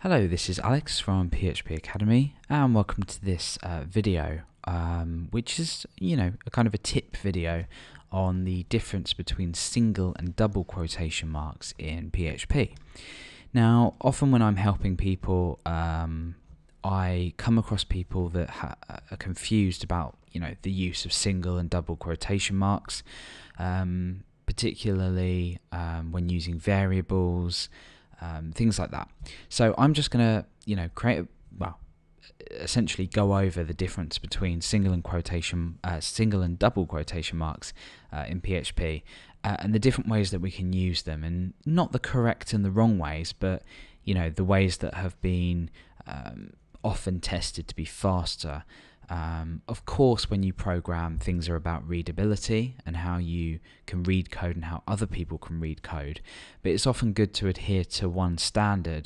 Hello, this is Alex from PHP Academy, and welcome to this video, which is, a kind of a tip video on the difference between single and double quotation marks in PHP. Now, often when I'm helping people, I come across people that are confused about, the use of single and double quotation marks, particularly when using variables. Things like that. So I'm just going to, essentially go over the difference between single and double quotation marks in PHP, and the different ways that we can use them, and not the correct and the wrong ways, but the ways that have been often tested to be faster. Of course, when you program, things are about readability and how you can read code and how other people can read code. But it's often good to adhere to one standard.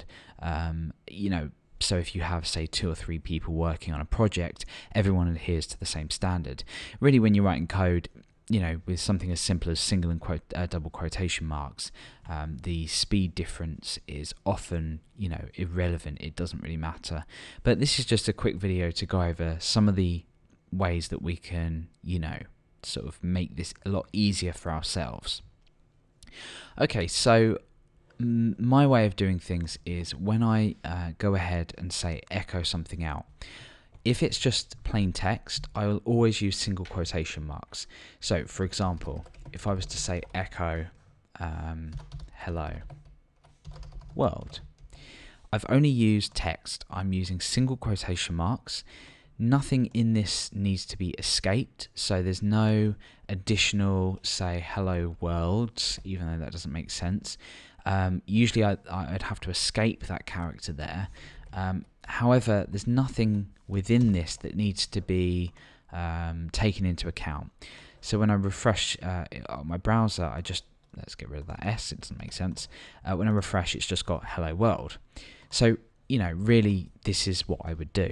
So if you have, say, 2 or 3 people working on a project, everyone adheres to the same standard. Really, when you're writing code, with something as simple as single and double quotation marks, the speed difference is often, irrelevant. It doesn't really matter. But this is just a quick video to go over some of the ways that we can, sort of make this a lot easier for ourselves. Okay, so my way of doing things is when I go ahead and say echo something out. If it's just plain text, I will always use single quotation marks. So, for example, if I was to say echo hello world, I've only used text. I'm using single quotation marks. Nothing in this needs to be escaped, so there's no additional, say, hello world, even though that doesn't make sense. Usually I'd have to escape that character there. However, there's nothing within this that needs to be taken into account. So when I refresh on my browser, let's get rid of that S, it doesn't make sense. When I refresh, it's just got hello world. So, really this is what I would do.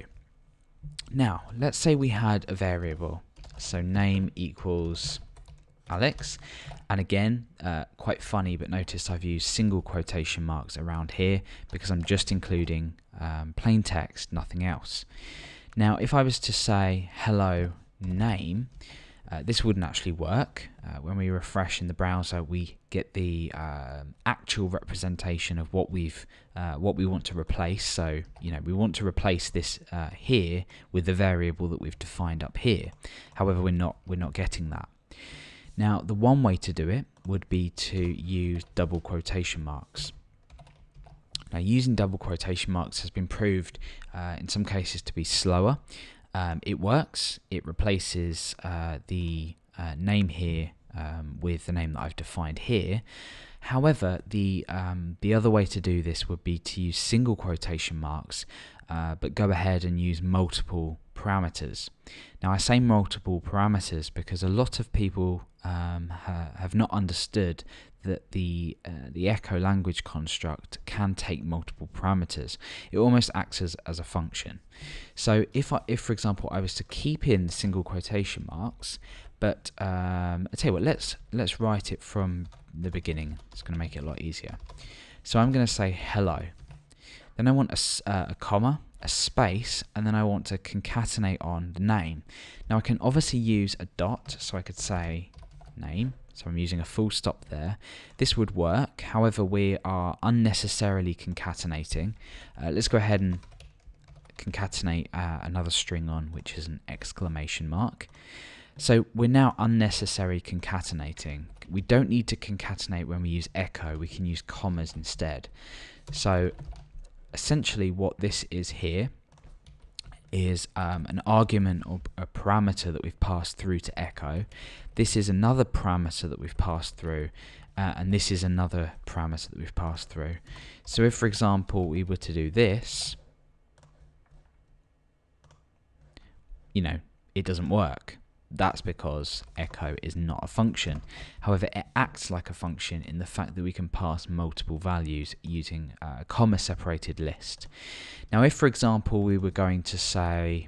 Now, let's say we had a variable. So name equals Alex, and again, quite funny, but notice I've used single quotation marks around here because I'm just including plain text, nothing else. Now, if I was to say hello name, this wouldn't actually work. When we refresh in the browser, we get the actual representation of what we want to replace. So, we want to replace this here with the variable that we've defined up here. However, we're not getting that. Now, the one way to do it would be to use double quotation marks. Now, using double quotation marks has been proved in some cases to be slower. It works. It replaces the name here with the name that I've defined here. However, the other way to do this would be to use single quotation marks, but go ahead and use multiple parameters. Now, I say multiple parameters because a lot of people have not understood that the echo language construct can take multiple parameters. It almost acts as a function. So if for example I was to keep in single quotation marks, but I tell you what, let's write it from the beginning. It's going to make it a lot easier. So I'm going to say hello. Then I want a comma, a space, and then I want to concatenate on the name. Now I can obviously use a dot, so I could say name. So I'm using a full stop there. This would work. However, we are unnecessarily concatenating. Let's go ahead and concatenate another string on, which is an exclamation mark. So we're now unnecessary concatenating. We don't need to concatenate when we use echo. We can use commas instead. So essentially what this is here is an argument or a parameter that we've passed through to echo. This is another parameter that we've passed through, and this is another parameter that we've passed through. So if, for example, we were to do this, it doesn't work. That's because echo is not a function. However, it acts like a function in the fact that we can pass multiple values using a comma-separated list. Now, if, for example, we were going to say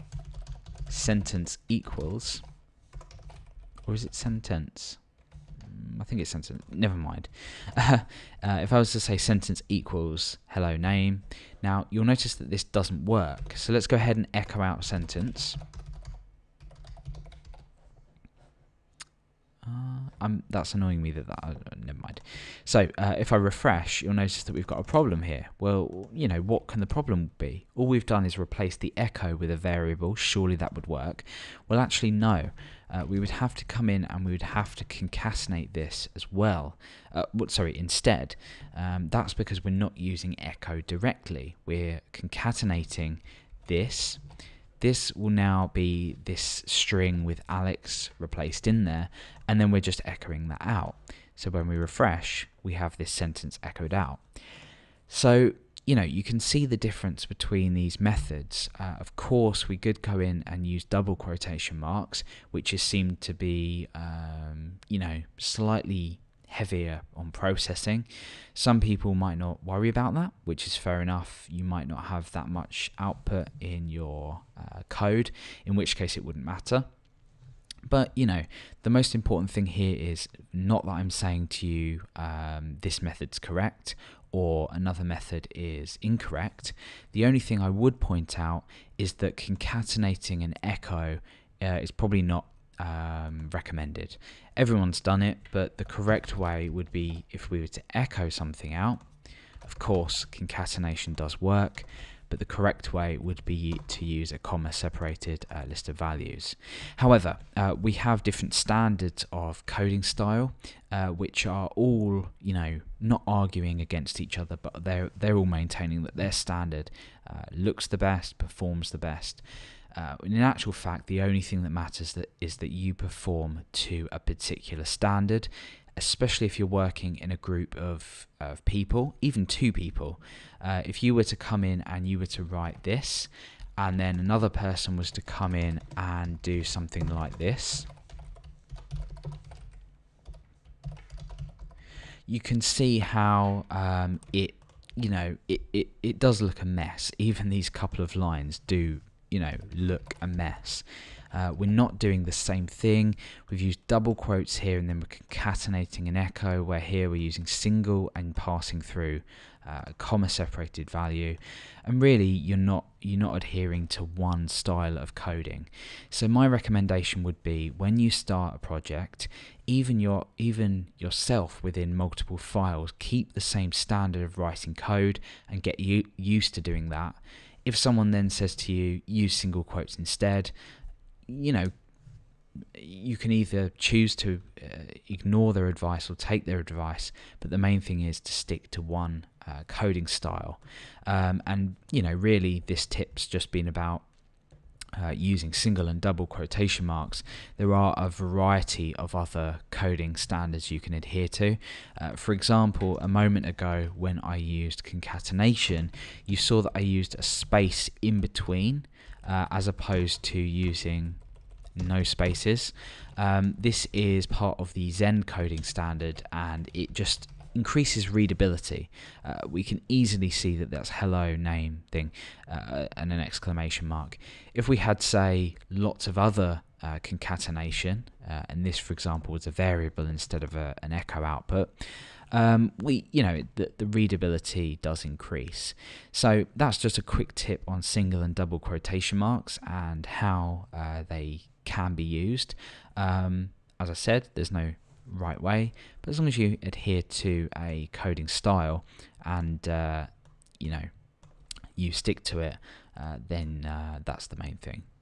sentence equals, or is it sentence? I think it's sentence, never mind. If I was to say sentence equals hello name, now you'll notice that this doesn't work. So let's go ahead and echo out a sentence. That's annoying me never mind. So if I refresh, you'll notice that we've got a problem here. Well, you know, what can the problem be? All we've done is replace the echo with a variable. Surely that would work. Well, actually, no. We would have to come in and we would have to concatenate this as well. Instead. That's because we're not using echo directly. We're concatenating this. This will now be this string with Alex replaced in there, and then we're just echoing that out. So when we refresh, we have this sentence echoed out. So, you know, you can see the difference between these methods. Of course, we could go in and use double quotation marks, which is seemed to be, you know, slightly heavier on processing. Some people might not worry about that, which is fair enough. You might not have that much output in your code, in which case it wouldn't matter. But, you know, the most important thing here is not that I'm saying to you this method's correct or another method is incorrect. The only thing I would point out is that concatenating an echo is probably not recommended. Everyone's done it, but the correct way would be if we were to echo something out. Of course, concatenation does work, but the correct way would be to use a comma-separated list of values. However, we have different standards of coding style, which are all, you know, not arguing against each other, but they're all maintaining that their standard looks the best, performs the best. In actual fact, the only thing that matters is that you perform to a particular standard, especially if you're working in a group of people, even two people. If you were to come in and you were to write this, and then another person was to come in and do something like this, you can see how it does look a mess. Even these couple of lines do, you know, look a mess. We're not doing the same thing. We've used double quotes here, and then we're concatenating an echo, where here we're using single and passing through a comma-separated value. And really, you're not adhering to one style of coding. So my recommendation would be, when you start a project, even yourself within multiple files, keep the same standard of writing code and get used to doing that. If someone then says to you, use single quotes instead, you know, you can either choose to ignore their advice or take their advice, but the main thing is to stick to one coding style. And, you know, really this tip's just been about using single and double quotation marks. There are a variety of other coding standards you can adhere to. For example, a moment ago when I used concatenation, you saw that I used a space in between as opposed to using no spaces. This is part of the Zen coding standard, and it just increases readability. We can easily see that that's hello name thing and an exclamation mark. If we had, say, lots of other concatenation, and this, for example, was a variable instead of an echo output, the readability does increase. So that's just a quick tip on single and double quotation marks and how they can be used. As I said, there's no right way, but as long as you adhere to a coding style and you stick to it, then that's the main thing.